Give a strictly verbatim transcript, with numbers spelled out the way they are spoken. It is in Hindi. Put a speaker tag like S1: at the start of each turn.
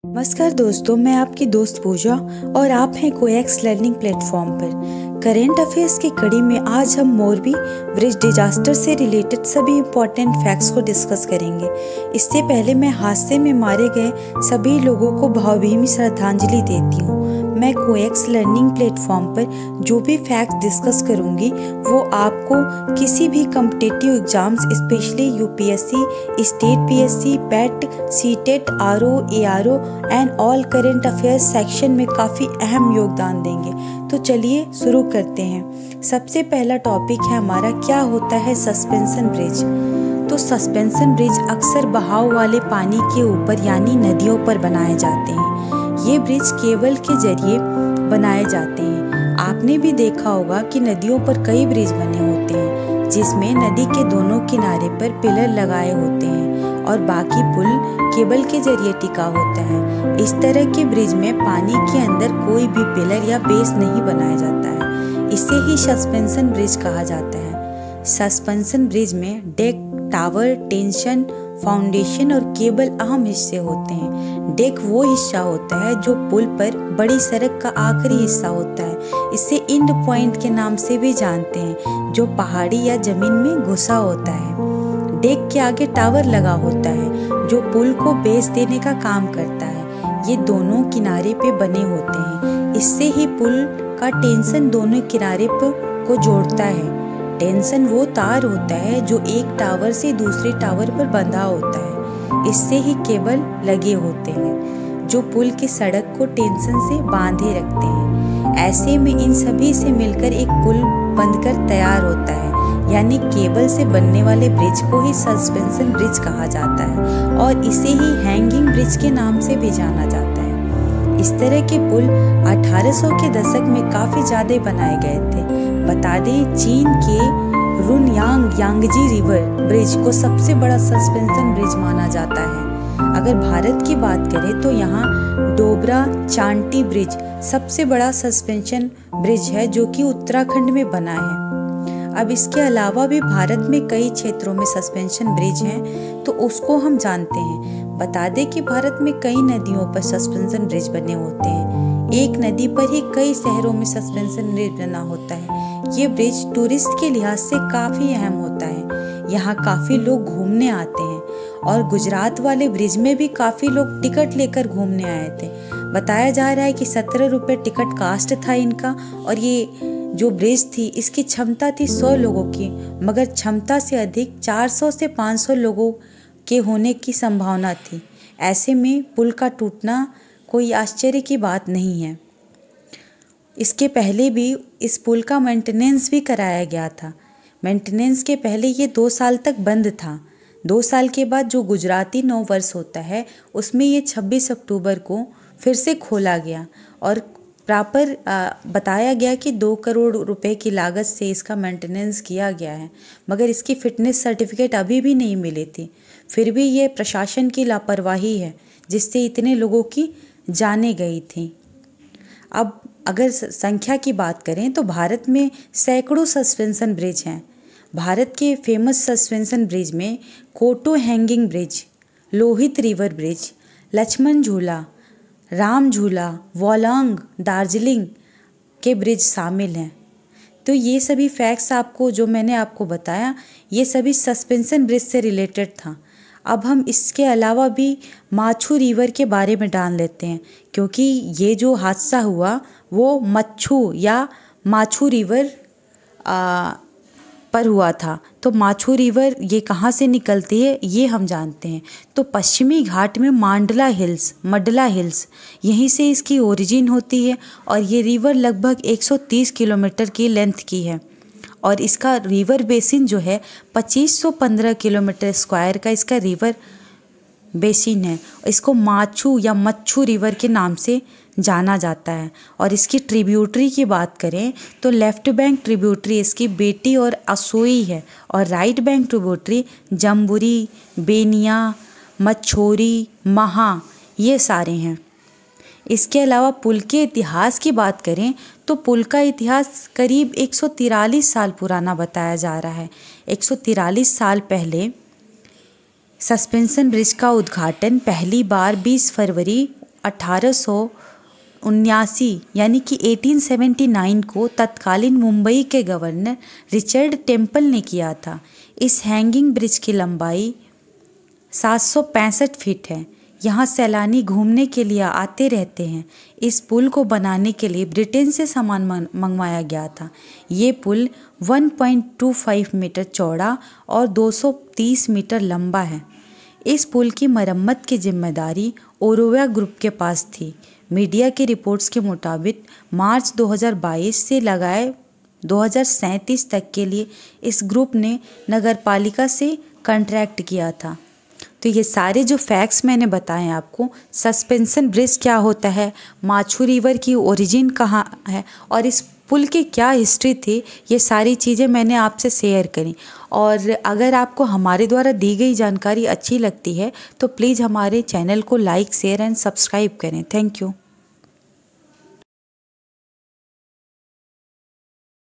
S1: नमस्कार दोस्तों, मैं आपकी दोस्त पूजा और आप हैं कोएक्स लर्निंग प्लेटफॉर्म पर। करेंट अफेयर्स की कड़ी में आज हम मोरबी ब्रिज डिजास्टर से रिलेटेड सभी इम्पोर्टेंट फैक्ट्स को डिस्कस करेंगे। इससे पहले मैं हादसे में मारे गए सभी लोगों को भावभीनी श्रद्धांजलि देती हूँ। मैं कोएक्स लर्निंग प्लेटफॉर्म पर जो भी फैक्ट्स डिस्कस करूँगी वो आपको किसी भी competitive exams specially UPSC, state PSC, PET, CTET, RO, ARO and all current affairs section में काफ़ी अहम योगदान देंगे। तो चलिए शुरू करते हैं। सबसे पहला टॉपिक है हमारा, क्या होता है सस्पेंशन ब्रिज। तो सस्पेंशन ब्रिज अक्सर बहाव वाले पानी के ऊपर यानी नदियों पर बनाए जाते हैं। ये ब्रिज केबल के जरिए बनाए जाते हैं। आपने भी देखा होगा कि नदियों पर कई ब्रिज बने होते हैं जिसमें नदी के दोनों किनारे पर पिलर लगाए होते हैं और बाकी पुल केबल के जरिए टिका होता है। इस तरह के ब्रिज में पानी के अंदर कोई भी पिलर या बेस नहीं बनाया जाता है। इसे ही सस्पेंशन ब्रिज कहा जाता है। सस्पेंशन ब्रिज में डेक, टावर, टेंशन, फाउंडेशन और केबल अहम हिस्से होते हैं। डेक वो हिस्सा होता है जो पुल पर बड़ी सड़क का आखिरी हिस्सा होता है। इसे एंड पॉइंट के नाम से भी जानते हैं, जो पहाड़ी या जमीन में घुसा होता है। डेक के आगे टावर लगा होता है जो पुल को बेस देने का काम करता है। ये दोनों किनारे पे बने होते हैं। इससे ही पुल का टेंशन दोनों किनारे पर को जोड़ता है। टेंशन वो तार होता है जो एक टावर से दूसरे टावर पर बंधा होता है। इससे ही केबल लगे होते हैं जो पुल की सड़क को टेंशन से बांधे रखते हैं। ऐसे में इन सभी से मिलकर एक पुल बनकर तैयार होता है, यानी केबल से बनने वाले ब्रिज को ही सस्पेंशन ब्रिज कहा जाता है और इसे ही हैंगिंग ब्रिज के नाम से भी जाना जाता है। इस तरह के पुल अठारह सौ के दशक में काफी ज्यादा बनाए गए थे। बता दें, चीन के रुनयांग यांगजी रिवर ब्रिज को सबसे बड़ा सस्पेंशन ब्रिज माना जाता है। अगर भारत की बात करें तो यहाँ डोबरा चांटी ब्रिज सबसे बड़ा सस्पेंशन ब्रिज है जो कि उत्तराखंड में बना है। अब इसके अलावा भी भारत में कई क्षेत्रों में सस्पेंशन ब्रिज हैं, तो उसको हम जानते हैं। बता दें कि भारत में कई नदियों पर सस्पेंशन ब्रिज बने होते हैं। एक नदी पर ही कई शहरों में सस्पेंशन ब्रिज बना होता है। ये ब्रिज टूरिस्ट के लिहाज से काफ़ी अहम होता है। यहाँ काफ़ी लोग घूमने आते हैं और गुजरात वाले ब्रिज में भी काफ़ी लोग टिकट लेकर घूमने आए थे। बताया जा रहा है कि सत्रह रुपये टिकट कास्ट था इनका, और ये जो ब्रिज थी इसकी क्षमता थी सौ लोगों की, मगर क्षमता से अधिक चार सौ से पाँच सौ लोगों के होने की संभावना थी। ऐसे में पुल का टूटना कोई आश्चर्य की बात नहीं है। इसके पहले भी इस पुल का मेंटेनेंस भी कराया गया था। मेंटेनेंस के पहले ये दो साल तक बंद था। दो साल के बाद जो गुजराती नव वर्ष होता है उसमें ये छब्बीस अक्टूबर को फिर से खोला गया और प्रॉपर बताया गया कि दो करोड़ रुपए की लागत से इसका मेंटेनेंस किया गया है, मगर इसकी फिटनेस सर्टिफिकेट अभी भी नहीं मिली थी। फिर भी ये प्रशासन की लापरवाही है जिससे इतने लोगों की जाने गई थी। अब अगर संख्या की बात करें तो भारत में सैकड़ों सस्पेंशन ब्रिज हैं। भारत के फेमस सस्पेंशन ब्रिज में Kota hanging bridge, Lohit river bridge, Lakshman Jhula, Ram झूला, वोलांग, दार्जिलिंग के ब्रिज शामिल हैं। तो ये सभी फैक्ट्स आपको जो मैंने आपको बताया ये सभी सस्पेंशन ब्रिज से रिलेटेड था। अब हम इसके अलावा भी माछू रिवर के बारे में जान लेते हैं, क्योंकि ये जो हादसा हुआ वो मच्छू या माछू रिवर आ, पर हुआ था। तो माछू रिवर ये कहाँ से निकलती है ये हम जानते हैं। तो पश्चिमी घाट में मांडला हिल्स, मडला हिल्स, यहीं से इसकी ओरिजिन होती है और ये रिवर लगभग एक सौ तीस किलोमीटर की लेंथ की है और इसका रिवर बेसिन जो है पच्चीस सौ पंद्रह किलोमीटर स्क्वायर का इसका रिवर बेसिन है। इसको माछू या मच्छू रिवर के नाम से जाना जाता है। और इसकी ट्रिब्यूटरी की बात करें तो लेफ्ट बैंक ट्रिब्यूटरी इसकी बेटी और असोई है और राइट बैंक ट्रिब्यूटरी जम्बुरी, बेनिया, मच्छोरी, महा, ये सारे हैं। इसके अलावा पुल के इतिहास की बात करें तो पुल का इतिहास करीब एक सौ तिरालीस साल पुराना बताया जा रहा है। एक सौ तिरालीस साल पहले सस्पेंशन ब्रिज का उद्घाटन पहली बार बीस फरवरी अठारह सौ उन्यासी यानी कि अठारह सौ उन्यासी को तत्कालीन मुंबई के गवर्नर रिचर्ड टेम्पल ने किया था। इस हैंगिंग ब्रिज की लंबाई सात सौ पैंसठ फीट है। यहाँ सैलानी घूमने के लिए आते रहते हैं। इस पुल को बनाने के लिए ब्रिटेन से सामान मंगवाया गया था। ये पुल एक पॉइंट दो पाँच मीटर चौड़ा और दो सौ तीस मीटर लंबा है। इस पुल की मरम्मत की जिम्मेदारी ओरोवा ग्रुप के पास थी। मीडिया की रिपोर्ट्स के मुताबिक मार्च दो हज़ार बाईस से लगाए दो हज़ार सैंतीस तक के लिए इस ग्रुप ने नगरपालिका से कॉन्ट्रैक्ट किया था। तो ये सारे जो फैक्ट्स मैंने बताए आपको, सस्पेंशन ब्रिज क्या होता है, माछू रिवर की ओरिजिन कहाँ है और इस पुल की क्या हिस्ट्री थी, ये सारी चीज़ें मैंने आपसे शेयर करी। और अगर आपको हमारे द्वारा दी गई जानकारी अच्छी लगती है तो प्लीज़ हमारे चैनल को लाइक शेयर एंड सब्सक्राइब करें। Thank you.